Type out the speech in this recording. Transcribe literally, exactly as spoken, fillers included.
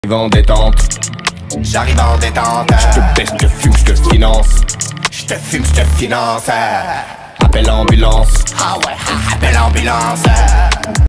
J'arrive en détente, J'arrive en détente. je te baisse, je te fume, je te finance. Je te fume, je te finance. Appelle l'ambulance. Ah ouais, appelle l'ambulance.